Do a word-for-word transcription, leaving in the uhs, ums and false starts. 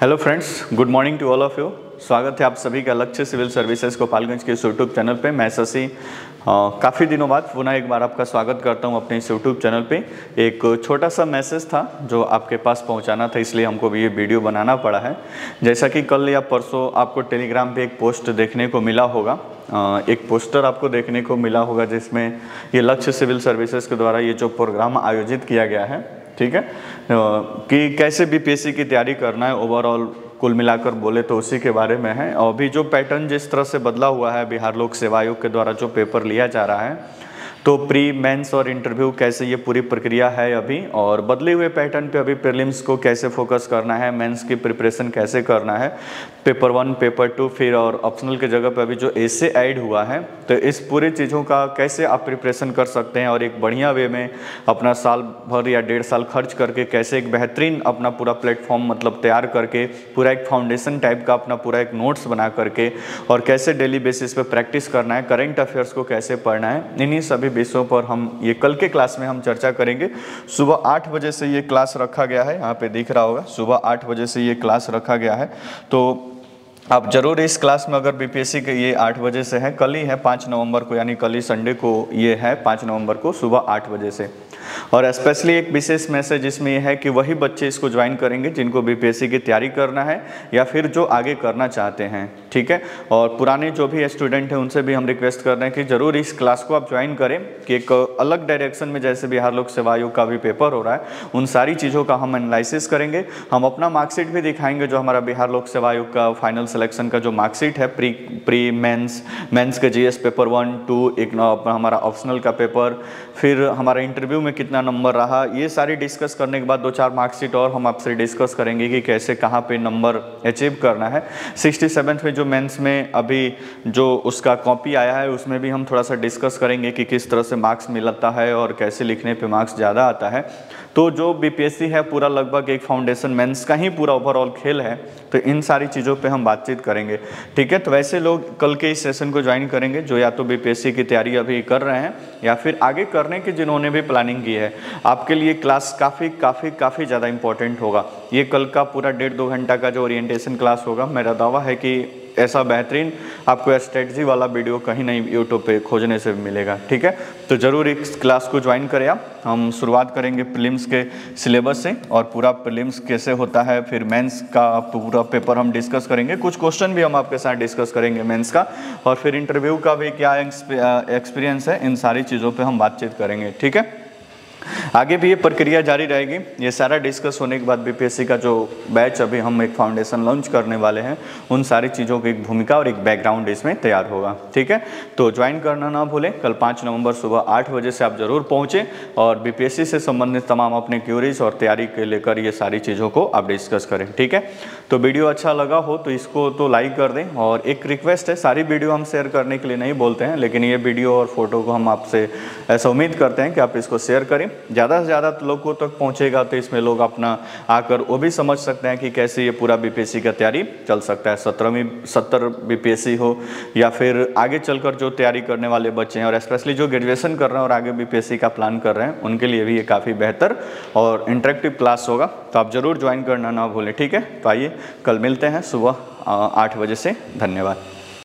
Hello friends, good morning to all of you. स्वागत है आप सभी का लक्ष्य सिविल सर्विसेज गोपालगंज के इस यूट्यूब चैनल पे। मैं शशि काफ़ी दिनों बाद पुनः एक बार आपका स्वागत करता हूं अपने इस यूट्यूब चैनल पे। एक छोटा सा मैसेज था जो आपके पास पहुंचाना था, इसलिए हमको भी ये वीडियो बनाना पड़ा है। जैसा कि कल या परसों आपको टेलीग्राम पे एक पोस्ट देखने को मिला होगा, एक पोस्टर आपको देखने को मिला होगा जिसमें ये लक्ष्य सिविल सर्विसेज के द्वारा ये जो प्रोग्राम आयोजित किया गया है, ठीक है, कि कैसे बीपीएससी की तैयारी करना है ओवरऑल कुल मिलाकर बोले तो उसी के बारे में है। और भी जो पैटर्न जिस तरह से बदला हुआ है बिहार लोक सेवा आयोग के द्वारा जो पेपर लिया जा रहा है, तो प्री मेंस और इंटरव्यू कैसे ये पूरी प्रक्रिया है अभी, और बदले हुए पैटर्न पे अभी प्रीलिम्स को कैसे फोकस करना है, मेंस की प्रिपरेशन कैसे करना है, पेपर वन पेपर टू फिर और ऑप्शनल के जगह पे अभी जो एसे ऐड हुआ है, तो इस पूरी चीज़ों का कैसे आप प्रिपरेशन कर सकते हैं और एक बढ़िया वे में अपना साल भर या डेढ़ साल खर्च करके कैसे एक बेहतरीन अपना पूरा प्लेटफॉर्म मतलब तैयार करके पूरा एक फाउंडेशन टाइप का अपना पूरा एक नोट्स बना करके और कैसे डेली बेसिस पे प्रैक्टिस करना है, करेंट अफेयर्स को कैसे पढ़ना है, इन्हीं सभी विषयों पर हम ये कल के क्लास में हम चर्चा करेंगे। सुबह आठ बजे से ये क्लास रखा गया है, यहाँ पे दिख रहा होगा सुबह आठ बजे से ये क्लास रखा गया है। तो आप जरूर इस क्लास में, अगर बीपीएससी के ये आठ बजे से है, कल ही है पाँच नवंबर को, यानी कल ही संडे को ये है पाँच नवंबर को सुबह आठ बजे से। और स्पेशली एक विशेष मैसेज इसमें यह है कि वही बच्चे इसको ज्वाइन करेंगे जिनको बीपीएससी की तैयारी करना है या फिर जो आगे करना चाहते हैं, ठीक है। और पुराने जो भी स्टूडेंट हैं उनसे भी हम रिक्वेस्ट कर रहे हैं कि ज़रूर इस क्लास को आप ज्वाइन करें, कि एक अलग डायरेक्शन में जैसे बिहार लोक सेवा आयोग का भी पेपर हो रहा है, उन सारी चीज़ों का हम एनालिसिस करेंगे। हम अपना मार्कशीट भी दिखाएंगे, जो हमारा बिहार लोक सेवा आयोग का फाइनल सिलेक्शन का जो मार्कशीट है, प्री प्री मेंस मेंस के जीएस पेपर वन टू, एक हमारा ऑप्शनल का पेपर, फिर हमारा इंटरव्यू में कितना नंबर रहा, ये सारी डिस्कस करने के बाद दो चार मार्कशीट और हम आपसे डिस्कस करेंगे कि कैसे कहाँ पे नंबर अचीव करना है। सिक्सटी सेवन्थ में जो मेंस में अभी जो उसका कॉपी आया है उसमें भी हम थोड़ा सा डिस्कस करेंगे कि किस तरह से मार्क्स मिलता है और कैसे लिखने पे मार्क्स ज़्यादा आता है। तो जो बीपीएससी है पूरा लगभग एक फाउंडेशन मेंस का ही पूरा ओवरऑल खेल है, तो इन सारी चीज़ों पे हम बातचीत करेंगे, ठीक है। तो वैसे लोग कल के इस सेशन को ज्वाइन करेंगे जो या तो बीपीएससी की तैयारी अभी कर रहे हैं या फिर आगे करने की जिन्होंने भी प्लानिंग की है। आपके लिए क्लास काफ़ी काफ़ी काफ़ी ज़्यादा इंपॉर्टेंट होगा। ये कल का पूरा डेढ़ दो घंटा का जो ओरिएंटेशन क्लास होगा, मेरा दावा है कि ऐसा बेहतरीन आपको स्ट्रेटजी वाला वीडियो कहीं नहीं यूट्यूब पे खोजने से मिलेगा, ठीक है। तो ज़रूर इस क्लास को ज्वाइन करें आप। हम शुरुआत करेंगे प्रीलिम्स के सिलेबस से, और पूरा प्रीलिम्स कैसे होता है, फिर मेंस का पूरा पेपर हम डिस्कस करेंगे, कुछ क्वेश्चन भी हम आपके साथ डिस्कस करेंगे मेंस का, और फिर इंटरव्यू का भी क्या एक्सपीरियंस है, इन सारी चीज़ों पर हम बातचीत करेंगे, ठीक है। आगे भी ये प्रक्रिया जारी रहेगी। ये सारा डिस्कस होने के बाद बीपीएससी का जो बैच अभी हम एक फाउंडेशन लॉन्च करने वाले हैं, उन सारी चीज़ों की एक भूमिका और एक बैकग्राउंड इसमें तैयार होगा, ठीक है। तो ज्वाइन करना ना भूलें। कल पाँच नवंबर सुबह आठ बजे से आप जरूर पहुँचें और बीपीएससी से संबंधित तमाम अपने क्यूरीज और तैयारी के लेकर ये सारी चीज़ों को आप डिस्कस करें, ठीक है। तो वीडियो अच्छा लगा हो तो इसको तो लाइक कर दें। और एक रिक्वेस्ट है, सारी वीडियो हम शेयर करने के लिए नहीं बोलते हैं, लेकिन ये वीडियो और फोटो को हम आपसे ऐसा उम्मीद करते हैं कि आप इसको शेयर करें, ज़्यादा से ज़्यादा लोगों तक पहुंचेगा तो इसमें लोग अपना आकर वो भी समझ सकते हैं कि कैसे ये पूरा बीपीएससी का तैयारी चल सकता है। सत्रहवीं सत्तर बीपीएससी हो या फिर आगे चलकर जो तैयारी करने वाले बच्चे हैं, और स्पेशली जो ग्रेजुएशन कर रहे हैं और आगे बीपीएससी का प्लान कर रहे हैं, उनके लिए भी ये काफ़ी बेहतर और इंटरेक्टिव क्लास होगा। तो आप ज़रूर ज्वाइन करना ना भूलें, ठीक है। तो आइए कल मिलते हैं सुबह आठ बजे से। धन्यवाद।